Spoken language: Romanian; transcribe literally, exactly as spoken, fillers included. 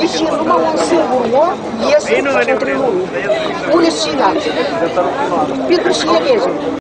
Deci e numai un singur om iese între lume. Unii și alții. Pentru și elege.